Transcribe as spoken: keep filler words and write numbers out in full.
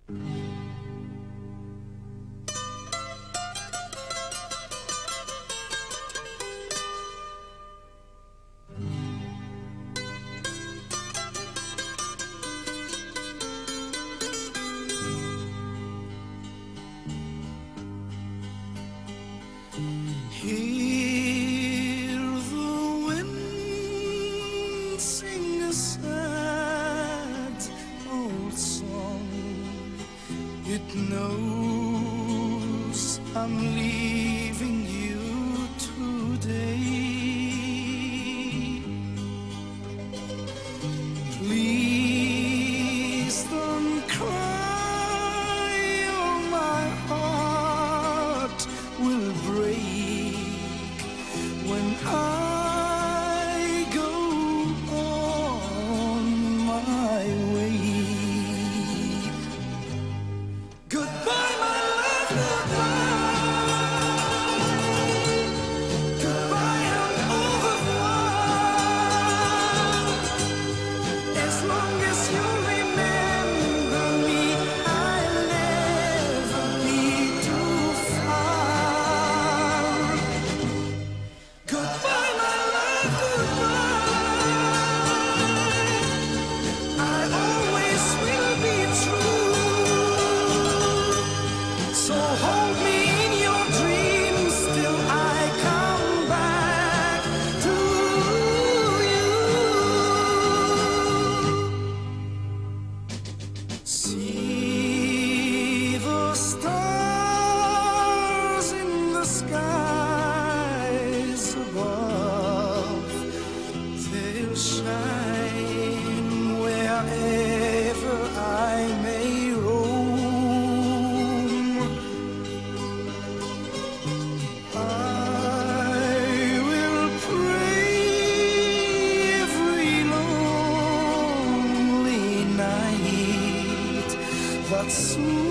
Hear the wind sing a sad old song. It knows I'm leaving you today. Please don't cry, or my heart will break when I go on my way. Goodbye, my love, goodbye. Goodbye and au revoir. As long as you remember me, I'll never be too far. Goodbye, my love, goodbye. I always will be true. So hold me in your dreams till I come back to you. See the stars in the skies above. They'll shine wherever I may roam. I will pray every lonely night that soon